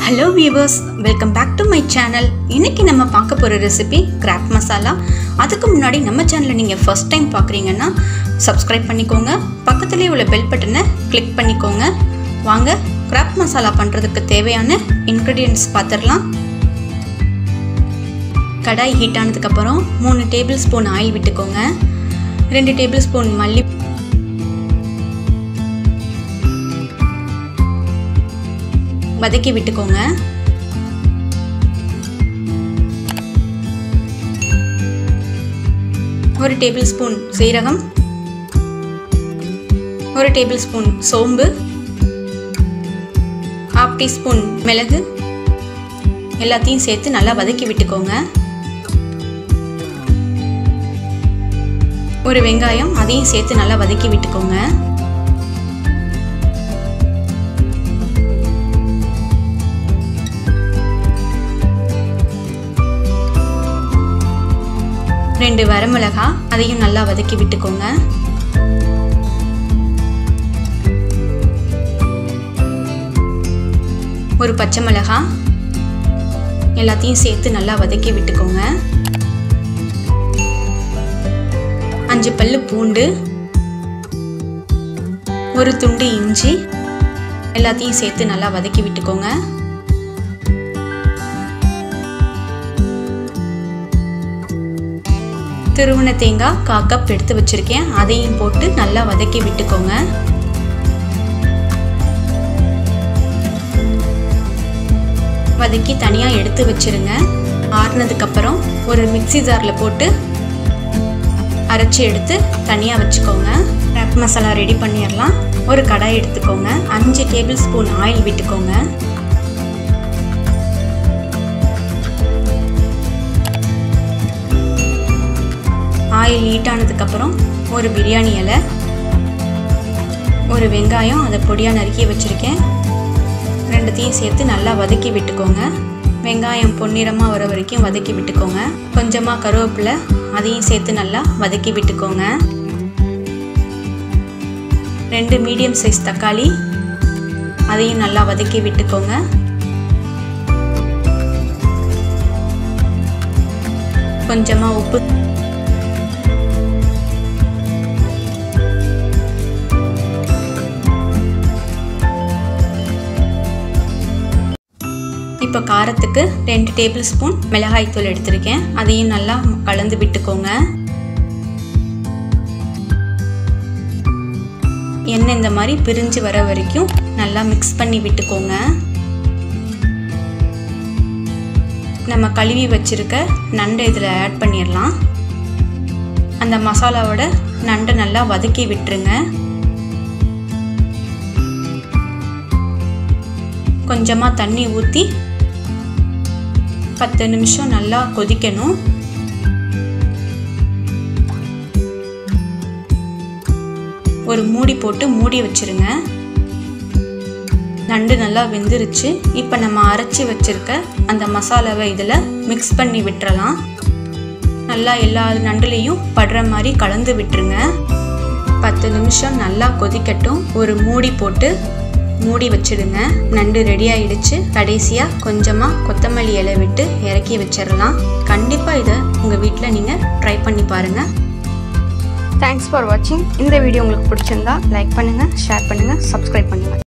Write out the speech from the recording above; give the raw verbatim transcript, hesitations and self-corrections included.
Hello viewers, welcome back to my channel. இன்னைக்கு நம்ம பார்க்க போற ரெசிபி கிராப் மசாலா. அதுக்கு முன்னாடி நம்ம சேனலை நீங்க ஃபர்ஸ்ட் டைம் பார்க்கறீங்கன்னா subscribe பண்ணிக்கோங்க. பக்கத்துலயே உள்ள பெல் பட்டனை கிளிக் பண்ணிக்கோங்க. வாங்க கிராப் மசாலா பண்றதுக்கு தேவையான ingredients பார்த்திரலாம். கடாய் ஹீட் ஆனதுக்கு அப்புறம் மூணு டேபிள் ஸ்பூன் ஆயில் விட்டுக்கோங்க. ரெண்டு டேபிள் ஸ்பூன் மல்லி வதக்கி விட்டுக்கோங்க. ஒரு டேபிள் ஸ்பூன் சீரகம், ஒரு டேபிள் ஸ்பூன் சோம்பு, ஹாஃப் டீஸ்பூன் மிளகு எல்லாத்தையும் சேர்த்து நல்லா வதக்கி விட்டுக்கோங்க. ஒரு வெங்காயம் அதையும் சேர்த்து நல்லா வதக்கி விட்டுக்கோங்க. ரெண்டு வரமிளகா அதையும் நல்லா வதக்கி விட்டுக்கோங்க. ஒரு பச்சை மிளகா எல்லாத்தையும் சேர்த்து நல்லா வதக்கி விட்டுக்கோங்க. அஞ்சு பல்லு பூண்டு, ஒரு துண்டு இஞ்சி எல்லாத்தையும் சேர்த்து நல்லா வதக்கி விட்டுக்கோங்க. திருவண்ண தேங்காய் கால் கப் எடுத்து வச்சிருக்கேன், அதையும் போட்டு நல்லா வதக்கி விட்டுக்கோங்க. வதக்கி தனியா எடுத்து வச்சிருங்க. ஆறுனதுக்கு அப்புறம் ஒரு மிக்ஸி ஜார்ல போட்டு அரைச்சி எடுத்து தனியா வச்சுக்கோங்க. கிராப் மசாலா ரெடி பண்ணிடலாம். ஒரு கடாய் எடுத்துக்கோங்க. அஞ்சு டேபிள் ஸ்பூன் ஆயில் விட்டுக்கோங்க. ஆயில் ஹீட் ஆனதுக்கு அப்புறம் ஒரு பிரியாணி இலை, ஒரு வெங்காயம் அதை பொடியாக நறுக்கி வச்சுருக்கேன், ரெண்டுத்தையும் சேர்த்து நல்லா வதக்கி விட்டுக்கோங்க. வெங்காயம் பொன்னிறமாக வர வரைக்கும் வதக்கி விட்டுக்கோங்க. கொஞ்சமாக கருவேப்பிலை அதையும் சேர்த்து நல்லா வதக்கி விட்டுக்கோங்க. ரெண்டு மீடியம் சைஸ் தக்காளி அதையும் நல்லா வதக்கி விட்டுக்கோங்க. கொஞ்சமாக உப்பு, இப்போ காரத்துக்கு ரெண்டு டேபிள் ஸ்பூன் மிளகாய் தூள் எடுத்திருக்கேன், அதையும் நல்லா கலந்து விட்டுக்கோங்க. எண்ணெய் இந்த மாதிரி பிரிஞ்சு வர வரைக்கும் நல்லா மிக்ஸ் பண்ணி விட்டுக்கோங்க. நம்ம கழுவி வச்சிருக்க நண்டை இதில் ஆட் பண்ணிடலாம். அந்த மசாலாவோட நண்டை நல்லா வதக்கி விட்டுருங்க. கொஞ்சமாக தண்ணி ஊற்றி பத்து நிமிஷம் நல்லா கொதிக்கணும். ஒரு மூடி போட்டு மூடி வச்சிருங்க. நண்டு நல்லா வெந்துருச்சு. இப்போ நம்ம அரைச்சி வச்சிருக்க அந்த மசாலாவை இதில் மிக்ஸ் பண்ணி விட்டுறலாம். நல்லா எல்லா நண்டுலையும் படுற மாதிரி கலந்து விட்டுருங்க. பத்து நிமிஷம் நல்லா கொதிக்கட்டும். ஒரு மூடி போட்டு மூடி வச்சிடுங்க. நண்டு ரெடி ஆயிடுச்சு. கடைசியாக கொஞ்சமாக கொத்தமல்லி இலை விட்டு இறக்கி வச்சிடலாம். கண்டிப்பாக இதை உங்கள் வீட்டில் நீங்கள் ட்ரை பண்ணி பாருங்கள். தேங்க்ஸ் ஃபார் வாட்சிங். இந்த வீடியோ உங்களுக்கு பிடிச்சிருந்தா லைக் பண்ணுங்கள், ஷேர் பண்ணுங்கள், சப்ஸ்கிரைப் பண்ணுங்கள்.